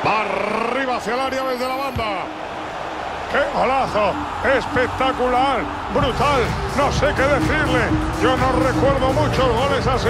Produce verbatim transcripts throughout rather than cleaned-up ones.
Va arriba hacia el área desde la banda. ¡Qué golazo! ¡Espectacular! ¡Brutal! No sé qué decirle. Yo no recuerdo muchos goles así.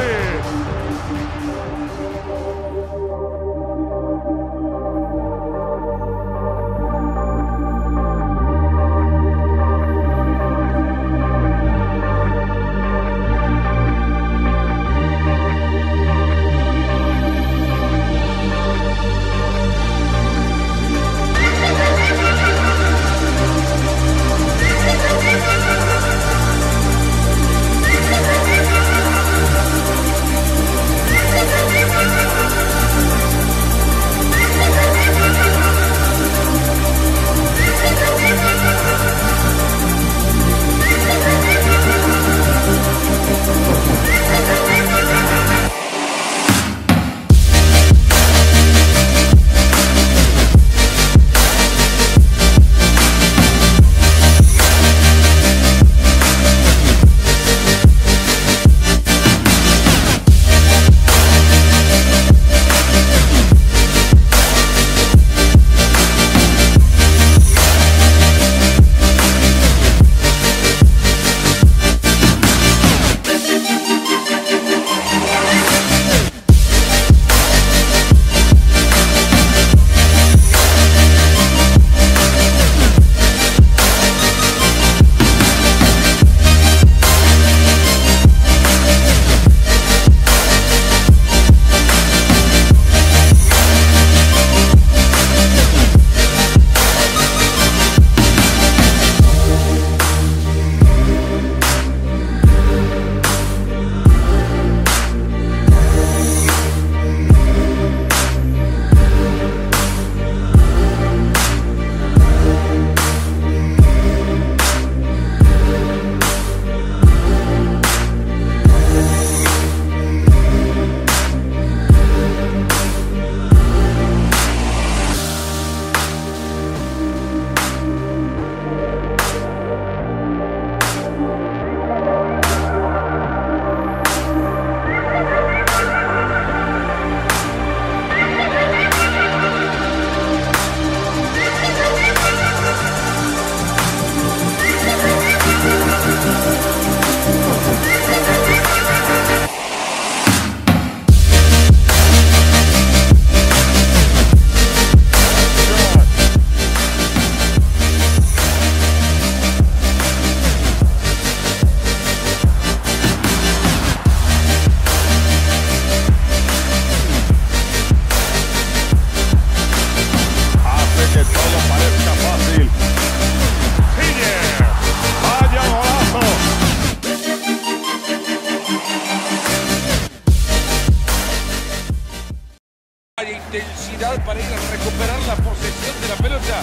Intensidad para ir a recuperar la posesión de la pelota.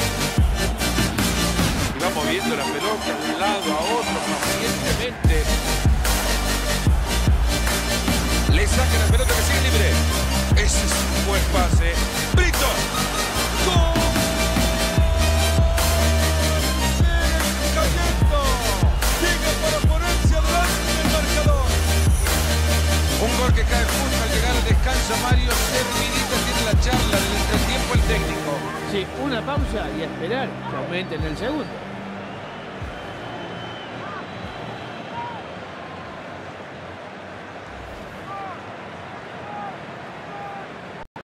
Y va moviendo la pelota de un lado a otro pacientemente. Le saca la pelota que sigue libre. Ese es un buen pase. ¡Brito! ¡Gol! ¡Sigue cayendo! Llega para ponerse adelante en el marcador. Un gol que cae justo al llegar al descanso. Mario Servidita tiene la charla del entretiempo el técnico. Sí, una pausa y a esperar que aumente en el segundo.